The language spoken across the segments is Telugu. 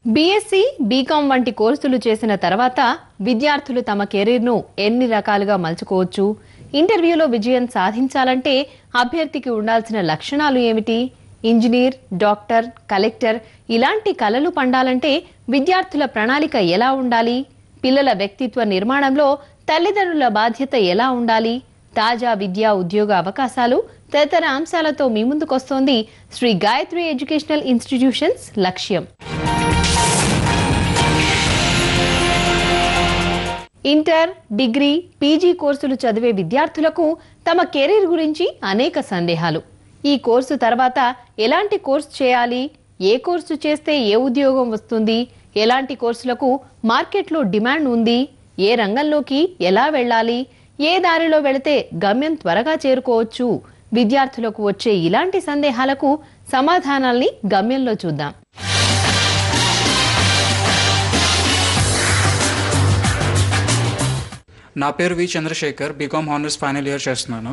బీఎస్సీ, బీకామ్ వంటి కోర్సులు చేసిన తర్వాత విద్యార్థులు తమ కెరీర్ను ఎన్ని రకాలుగా మలుచుకోవచ్చు? ఇంటర్వ్యూలో విజయం సాధించాలంటే అభ్యర్థికి ఉండాల్సిన లక్షణాలు ఏమిటి? ఇంజనీర్, డాక్టర్, కలెక్టర్ ఇలాంటి కలలు పండాలంటే విద్యార్థుల ప్రణాళిక ఎలా ఉండాలి? పిల్లల వ్యక్తిత్వ నిర్మాణంలో తల్లిదండ్రుల బాధ్యత ఎలా ఉండాలి? తాజా విద్యా ఉద్యోగ అవకాశాలు తదితర అంశాలతో మీ ముందుకొస్తోంది శ్రీ గాయత్రి ఎడ్యుకేషనల్ ఇన్స్టిట్యూషన్స్ లక్ష్యం. ఇంటర్, డిగ్రీ, పీజీ కోర్సులు చదివే విద్యార్థులకు తమ కెరీర్ గురించి అనేక సందేహాలు. ఈ కోర్సు తర్వాత ఎలాంటి కోర్సు చేయాలి? ఏ కోర్సు చేస్తే ఏ ఉద్యోగం వస్తుంది? ఎలాంటి కోర్సులకు మార్కెట్లో డిమాండ్ ఉంది? ఏ రంగంలోకి ఎలా వెళ్ళాలి? ఏ దారిలో వెళితే గమ్యం త్వరగా చేరుకోవచ్చు? విద్యార్థులకు వచ్చే ఇలాంటి సందేహాలకు సమాధానాల్ని గమ్యంలో చూద్దాం. నా పేరు V Chandrashekar, BCom honours final year చేస్తున్నాను.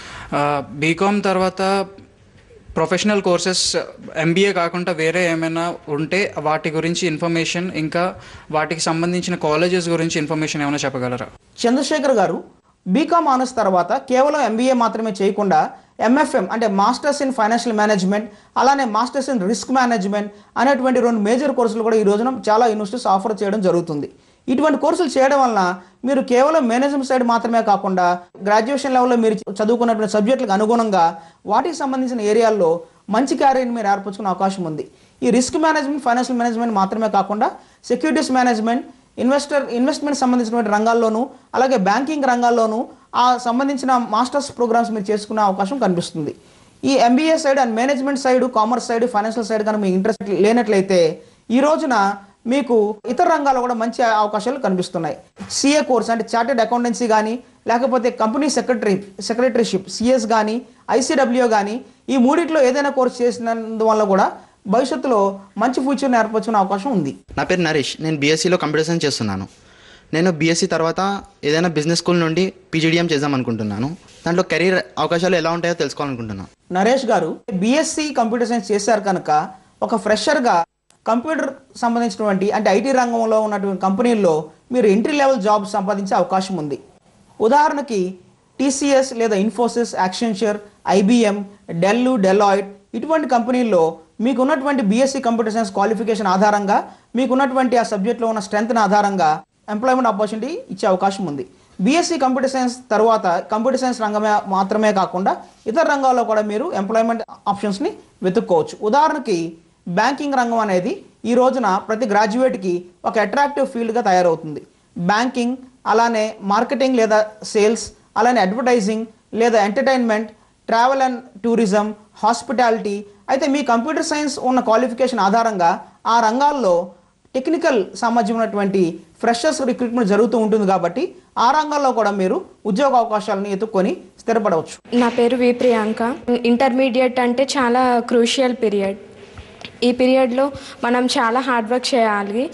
బీకామ్ తర్వాత ప్రొఫెషనల్ కోర్సెస్ ఎంబీఏ కాకుండా వేరే ఏమైనా ఉంటే వాటి గురించి ఇన్ఫర్మేషన్, ఇంకా వాటికి సంబంధించిన కాలేజెస్ గురించి ఇన్ఫర్మేషన్ ఏమైనా చెప్పగలరా? చంద్రశేఖర్ గారు బీకామ్ ఆనర్స్ తర్వాత కేవలం ఎంబీఏ మాత్రమే చేయకుండా ఎంఎఫ్ఎం అంటే మాస్టర్స్ ఇన్ ఫైనాన్షియల్ మేనేజ్మెంట్, అలానే మాస్టర్స్ ఇన్ రిస్క్ మేనేజ్మెంట్ అనేటువంటి 2 మేజర్ కోర్సులు కూడా ఈ రోజున చాలా యూనివర్సిటీస్ ఆఫర్ చేయడం జరుగుతుంది. ఇటువంటి కోర్సులు చేయడం వలన మీరు కేవలం మేనేజ్మెంట్ సైడ్ మాత్రమే కాకుండా గ్రాడ్యుయేషన్ లెవెల్లో మీరు చదువుకున్నటువంటి సబ్జెక్టులకు అనుగుణంగా వాటికి సంబంధించిన ఏరియాల్లో మంచి క్యారియర్ని మీరు ఏర్పరచుకునే అవకాశం ఉంది. ఈ రిస్క్ మేనేజ్మెంట్, ఫైనాన్షియల్ మేనేజ్మెంట్ మాత్రమే కాకుండా సెక్యూరిటీస్ మేనేజ్మెంట్, ఇన్వెస్ట్మెంట్ సంబంధించినటువంటి రంగాల్లోనూ, అలాగే బ్యాంకింగ్ రంగాల్లోనూ ఆ సంబంధించిన మాస్టర్స్ ప్రోగ్రామ్స్ మీరు చేసుకునే అవకాశం కనిపిస్తుంది. ఈ MBA side and management side, commerce side, financial side కనుక మీకు ఇంట్రెస్ట్ లేనట్లయితే ఈ రోజున మీకు ఇతర రంగాల్లో కూడా మంచి అవకాశాలు కనిపిస్తున్నాయి. సిఏ కోర్స్ అంటే చార్టెడ్ అకౌంటెన్సీ కానీ, లేకపోతే కంపెనీ సెక్రటరీషిప్ సిఎస్ కానీ, ఐసీడబ్ల్యూ కానీ, ఈ మూడిట్లో ఏదైనా కోర్స్ చేసినందువల్ల కూడా భవిష్యత్తులో మంచి ఫ్యూచర్ని ఏర్పరచుకునే అవకాశం ఉంది. నా పేరు నరేష్, నేను బీఎస్సీలో కంప్యూటర్ సైన్స్ చేస్తున్నాను. నేను బీఎస్సీ తర్వాత ఏదైనా బిజినెస్ స్కూల్ నుండి పీజీడీఎం చేద్దాం అనుకుంటున్నాను. దాంట్లో కెరీర్ అవకాశాలు ఎలా ఉంటాయో తెలుసుకోవాలనుకుంటున్నాను. నరేష్ గారు బీఎస్సీ కంప్యూటర్ సైన్స్ చేశారు కనుక ఒక ఫ్రెషర్గా కంప్యూటర్ సంబంధించినటువంటి అంటే ఐటీ రంగంలో ఉన్నటువంటి కంపెనీల్లో మీరు ఎంట్రీ లెవెల్ జాబ్ సంపాదించే అవకాశం ఉంది. ఉదాహరణకి టీసీఎస్ లేదా ఇన్ఫోసిస్, యాక్సెంచర్, ఐబిఎం, డెలాయిట్ ఇటువంటి కంపెనీల్లో మీకు ఉన్నటువంటి బీఎస్సీ కంప్యూటర్ సైన్స్ క్వాలిఫికేషన్ ఆధారంగా, మీకు ఉన్నటువంటి ఆ సబ్జెక్ట్లో ఉన్న స్ట్రెంగ్త్ ఆధారంగా ఎంప్లాయ్మెంట్ ఆపర్చునిటీ ఇచ్చే అవకాశం ఉంది. బీఎస్సీ కంప్యూటర్ సైన్స్ తర్వాత కంప్యూటర్ సైన్స్ రంగమే మాత్రమే కాకుండా ఇతర రంగాల్లో కూడా మీరు ఎంప్లాయ్మెంట్ ఆప్షన్స్ని వెతుక్కోవచ్చు. ఉదాహరణకి బ్యాంకింగ్ రంగం అనేది ఈ రోజున ప్రతి గ్రాడ్యుయేట్కి ఒక అట్రాక్టివ్ ఫీల్డ్గా తయారవుతుంది. బ్యాంకింగ్, అలానే మార్కెటింగ్ లేదా సేల్స్, అలానే అడ్వర్టైజింగ్ లేదా entertainment, travel and tourism, hospitality. అయితే మీ కంప్యూటర్ సైన్స్ ఉన్న క్వాలిఫికేషన్ ఆధారంగా ఆ రంగాల్లో టెక్నికల్ సామర్థ్యం ఉన్నటువంటి ఫ్రెషర్స్ రిక్రూట్మెంట్ జరుగుతూ ఉంటుంది కాబట్టి ఆ రంగాల్లో కూడా మీరు ఉద్యోగ అవకాశాలను ఎత్తుక్కొని స్థిరపడవచ్చు. నా పేరు వి ప్రియాంక. ఇంటర్మీడియట్ అంటే చాలా క్రూషియల్ పీరియడ్. ఈ పీరియడ్లో మనం చాలా హార్డ్ వర్క్ చేయాలి.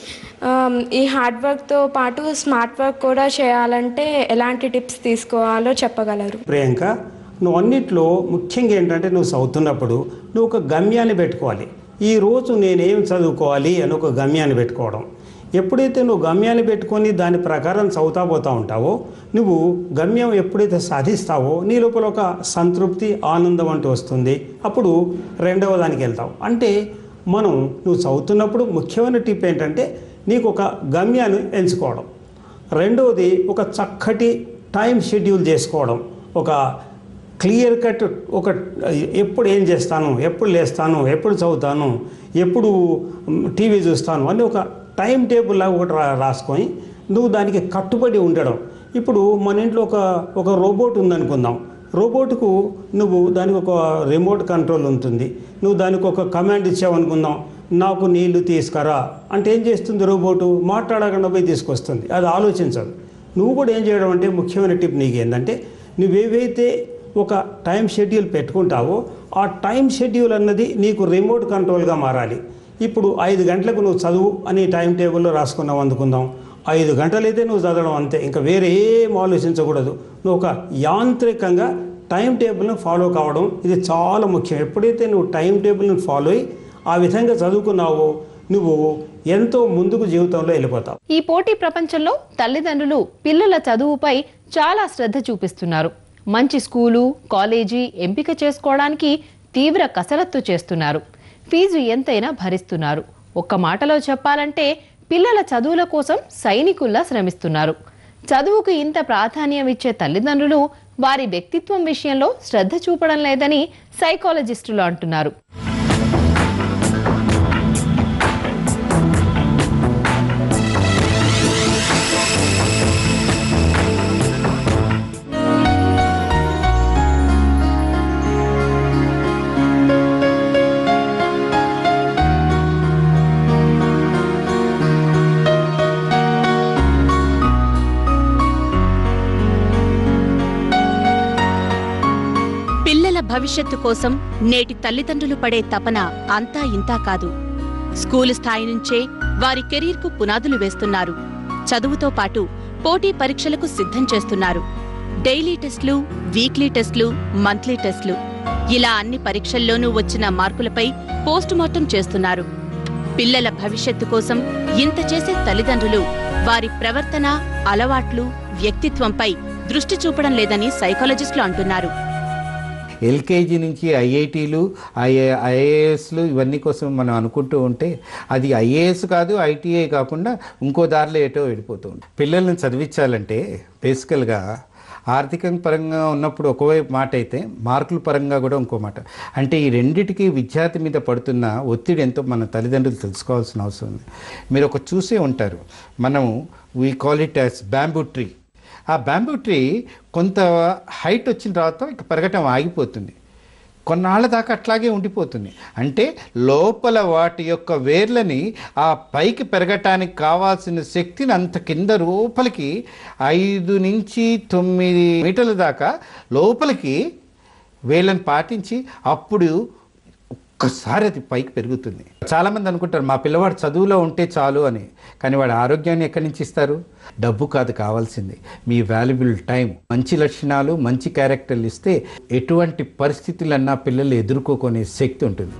ఈ హార్డ్ వర్క్తో పాటు స్మార్ట్ వర్క్ కూడా చేయాలంటే ఎలాంటి టిప్స్ తీసుకోవాలో చెప్పగలరు? ప్రియాంక, నువ్వు అన్నిట్లో ముఖ్యంగా ఏంటంటే నువ్వు చదువుతున్నప్పుడు నువ్వు ఒక గమ్యాన్ని పెట్టుకోవాలి. ఈరోజు నేనేం చదువుకోవాలి అని ఒక గమ్యాన్ని పెట్టుకోవడం. ఎప్పుడైతే నువ్వు గమ్యాన్ని పెట్టుకొని దాని ప్రకారం చదువుతా పోతూ ఉంటావో, నువ్వు గమ్యం ఎప్పుడైతే సాధిస్తావో నీ లోపల ఒక సంతృప్తి, ఆనందం అంటూ వస్తుంది. అప్పుడు రెండవ దానికి వెళ్తావు. అంటే నువ్వు చదువుతున్నప్పుడు ముఖ్యమైన టిప్ ఏంటంటే నీకు ఒక గమ్యాన్ని ఎంచుకోవడం. రెండవది ఒక చక్కటి టైం షెడ్యూల్ చేసుకోవడం. ఒక క్లియర్ కట్ ఎప్పుడు ఏం చేస్తాను, ఎప్పుడు లేస్తాను, ఎప్పుడు చదువుతాను, ఎప్పుడు టీవీ చూస్తాను అని ఒక టైం టేబుల్ లాగా ఒకటి రాసుకొని నువ్వు దానికి కట్టుబడి ఉండడం. ఇప్పుడు మన ఇంట్లో ఒక రోబోట్ ఉందనుకుందాం. రోబోట్కు నువ్వు దానికి ఒక రిమోట్ కంట్రోల్ ఉంటుంది. నువ్వు దానికి ఒక కమాండ్ ఇచ్చావనుకుందాం, నాకు నీళ్లు తీసుకురా అంటే ఏం చేస్తుంది రోబోటు? మాట్లాడకుండా పోయి తీసుకొస్తుంది. అది ఆలోచించదు. నువ్వు కూడా ఏం చేయడం అంటే ముఖ్యమైన టిప్ నీకు ఏంటంటే నువ్వేవైతే ఒక టైం షెడ్యూల్ పెట్టుకుంటావో ఆ టైం షెడ్యూల్ అన్నది నీకు రిమోట్ కంట్రోల్గా మారాలి. ఇప్పుడు 5 గంటలకు నువ్వు చదువు అని టైం టేబుల్లో రాసుకున్నావు అనుకుందాం. 5 గంటలైతే నువ్వు చదవడం అంతే, ఇంకా వేరే ఏం ఆలోచించకూడదు. నువ్వు ఒక యాంత్రికంగా టైం టేబుల్ని ఫాలో కావడం ఇది చాలా ముఖ్యం. ఎప్పుడైతే నువ్వు టైం టేబుల్ని ఫాలో అయ్యి ఆ విధంగా చదువుకున్నావో నువ్వు ఎంతో ముందుకు జీవితంలో వెళ్ళిపోతావు. ఈ పోటీ ప్రపంచంలో తల్లిదండ్రులు పిల్లల చదువుపై చాలా శ్రద్ధ చూపిస్తున్నారు. మంచి స్కూలు, కాలేజీ ఎంపిక చేసుకోవడానికి తీవ్ర కసరత్తు చేస్తున్నారు. ఫీజు ఎంతైనా భరిస్తున్నారు. ఒక్క మాటలో చెప్పాలంటే పిల్లల చదువుల కోసం సైనికుల్లా శ్రమిస్తున్నారు. చదువుకు ఇంత ప్రాధాన్యం ఇచ్చే తల్లిదండ్రులు వారి వ్యక్తిత్వం విషయంలో శ్రద్ధ చూపడం లేదని సైకాలజిస్టులు అంటున్నారు. భవిష్యత్తు కోసం నేటి తల్లిదండ్రులు పడే తపన అంతా ఇంతా కాదు. స్కూలు స్థాయి నుంచే వారి కెరీర్కు పునాదులు వేస్తున్నారు. చదువుతో పాటు పోటీ పరీక్షలకు సిద్ధం చేస్తున్నారు. డైలీ టెస్టులు, వీక్లీ టెస్టులు, మంత్లీ టెస్టులు, ఇలా అన్ని పరీక్షల్లోనూ వచ్చిన మార్కులపై పోస్టుమార్టం చేస్తున్నారు. పిల్లల భవిష్యత్తు కోసం ఇంత చేసే తల్లిదండ్రులు వారి ప్రవర్తన, అలవాట్లు, వ్యక్తిత్వంపై దృష్టి చూపడం లేదని సైకాలజిస్టులు అంటున్నారు. ఎల్కేజీ నుంచి ఐఐటీలు, ఐఏఎస్లు ఇవన్నీ కోసం మనం అనుకుంటూ ఉంటే అది ఐఏఎస్ కాదు, ఐటీఐ కాకుండా ఇంకో దారిలో ఏటో వెళ్ళిపోతూ ఉంటుంది. పిల్లల్ని చదివించాలంటే బేసికల్గా ఆర్థిక పరంగా ఉన్నప్పుడు ఒకవైపు మాట అయితే మార్కుల పరంగా కూడా ఇంకో మాట. అంటే ఈ రెండిటికి విద్యార్థి మీద పడుతున్న ఒత్తిడి ఎంతో మన తల్లిదండ్రులు తెలుసుకోవాల్సిన అవసరం ఉంది. మీరు ఒక చూసే ఉంటారు, మనం we call it as bamboo tree. ఆ బ్యాంబూ ట్రీ కొంత హైట్ వచ్చిన తర్వాత ఇక పెరగటం ఆగిపోతుంది, కొన్నాళ్ళ దాకా అట్లాగే ఉండిపోతుంది. అంటే లోపల వాటి యొక్క వేర్లని ఆ పైకి పెరగటానికి కావాల్సిన శక్తిని అంత కింద లోపలికి 5 నుంచి 9 మీటర్ల దాకా లోపలికి వేళ్ళని పాటించి అప్పుడు ఒక్కసారి అది పైకి పెరుగుతుంది. చాలామంది అనుకుంటారు మా పిల్లవాడు చదువులో ఉంటే చాలు అని. కానీ వాడు ఆరోగ్యాన్ని ఎక్కడి నుంచి ఇస్తారు? డబ్బు కాదు కావాల్సింది, మీ వాల్యుబుల్ టైం. మంచి లక్షణాలు, మంచి క్యారెక్టర్లు ఇస్తే ఎటువంటి పరిస్థితులన్నా పిల్లలు ఎదుర్కోనే శక్తి ఉంటుంది.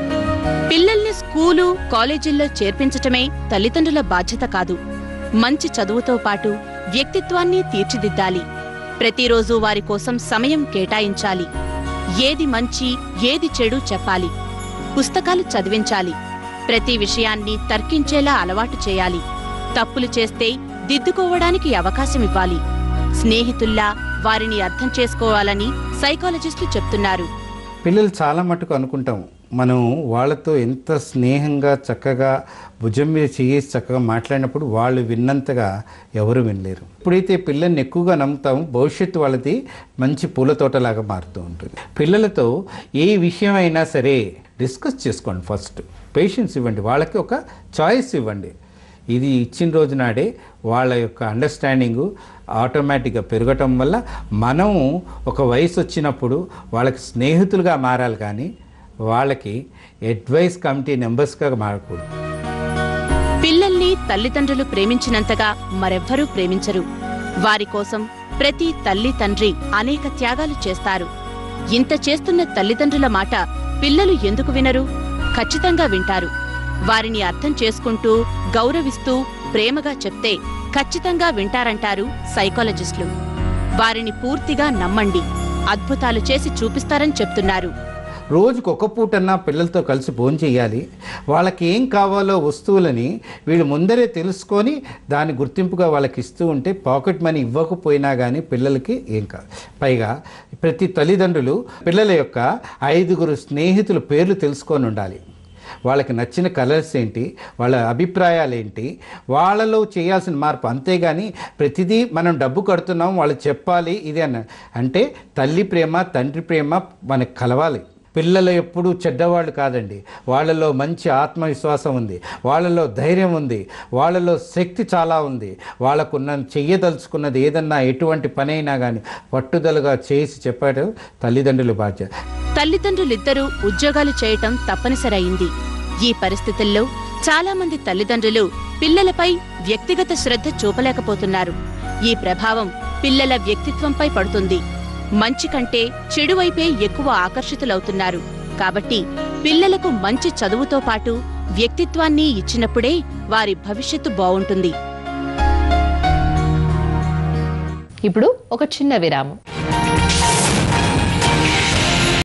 పిల్లల్ని స్కూలు, కాలేజీల్లో చేర్పించటమే తల్లిదండ్రుల బాధ్యత కాదు. మంచి చదువుతో పాటు వ్యక్తిత్వాన్ని తీర్చిదిద్దాలి. ప్రతిరోజు వారి కోసం సమయం కేటాయించాలి. ఏది మంచి, ఏది చెడు చెప్పాలి. పుస్తకాలు చదివించాలి. ప్రతి విషయాన్ని తర్కించేలా అలవాటు చేయాలి. తప్పులు చేస్తే దిద్దుకోవడానికి అవకాశమివ్వాలి. స్నేహితుల్లా వారిని అర్థం చేసుకోవాలని సైకాలజిస్టులు చెప్తున్నారు. పిల్లలు చాలా మటుకు అనుకుంటాం మనం వాళ్ళతో ఎంత స్నేహంగా చక్కగా భుజం మీద చేసి చక్కగా మాట్లాడినప్పుడు వాళ్ళు విన్నంతగా ఎవరు వినలేరు. ఎప్పుడైతే పిల్లల్ని ఎక్కువగా నమ్ముతామో భవిష్యత్తు వాళ్ళది మంచి పూల తోటలాగా మారుతూ ఉంటుంది. పిల్లలతో ఏ విషయమైనా సరే డిస్కస్ చేసుకోండి. ఫస్ట్ పేషెన్స్ ఇవ్వండి, వాళ్ళకి ఒక చాయిస్ ఇవ్వండి. ఇది ఇచ్చిన రోజు నాడే వాళ్ళ యొక్క అండర్స్టాండింగు ఆటోమేటిక్గా పెరగటం వల్ల మనం ఒక వయసు వచ్చినప్పుడు వాళ్ళకి స్నేహితులుగా మారాలి, కానీ వాళ్ళకి అడ్వైస్ కమిటీ మెంబర్స్గా మారకూడదు. పిల్లల్ని తల్లిదండ్రులు ప్రేమించినంతగా మరెవ్వరూ ప్రేమించరు. వారి కోసం ప్రతి తల్లి తండ్రి అనేక త్యాగాలు చేస్తారు. ఇంత చేస్తున్న తల్లిదండ్రుల మాట పిల్లలు ఎందుకు వినరు? ఖచ్చితంగా వింటారు. వారిని అర్థం చేసుకుంటూ, గౌరవిస్తూ, ప్రేమగా చెప్తే ఖచ్చితంగా వింటారంటారు సైకాలజిస్టులు. వారిని పూర్తిగా నమ్మండి, అద్భుతాలు చేసి చూపిస్తారని చెప్తున్నారు. రోజుకు ఒక పూటన్నా పిల్లలతో కలిసి భోంచేయాలి. వాళ్ళకి ఏం కావాలో వస్తువులని వీళ్ళు ముందరే తెలుసుకొని దాన్ని గుర్తింపుగా వాళ్ళకి ఇస్తూ ఉంటే పాకెట్ మనీ ఇవ్వకపోయినా కానీ పిల్లలకి ఏం కాదు. పైగా ప్రతి తల్లిదండ్రులు పిల్లల యొక్క 5 స్నేహితుల పేర్లు తెలుసుకొని ఉండాలి. వాళ్ళకి నచ్చిన కలర్స్ ఏంటి, వాళ్ళ అభిప్రాయాలు ఏంటి, వాళ్ళలో చేయాల్సిన మార్పు. అంతేగాని ప్రతిదీ మనం డబ్బు కడుతున్నాం వాళ్ళు చెప్పాలి ఇది అంటే తల్లి ప్రేమ, తండ్రి ప్రేమ మనకు కలవాలి. పిల్లలు ఎప్పుడూ చెడ్డవాళ్ళు కాదండి. వాళ్ళలో మంచి ఆత్మవిశ్వాసం ఉంది, వాళ్ళలో ధైర్యం ఉంది, వాళ్ళలో శక్తి చాలా ఉంది. వాళ్ళకున్న చెయ్యదలుచుకున్నది ఏదన్నా ఎటువంటి పనైనా కానీ పట్టుదలగా చేసి చెప్పడం తల్లిదండ్రుల బాధ్యత. తల్లిదండ్రులిద్దరూ ఉద్యోగాలు చేయటం తప్పనిసరయింది. ఈ పరిస్థితుల్లో చాలా మంది తల్లిదండ్రులు పిల్లలపై వ్యక్తిగత శ్రద్ధ చూపలేకపోతున్నారు. ఈ ప్రభావం పిల్లల వ్యక్తిత్వంపై పడుతుంది. మంచి కంటే చెడువైపే ఎక్కువ ఆకర్షితులవుతున్నారు. కాబట్టి పిల్లలకు మంచి చదువుతో పాటు వ్యక్తిత్వాన్ని ఇచ్చినప్పుడే వారి భవిష్యత్తు బావుంటుంది. ఇప్పుడు ఒక చిన్న విరామం.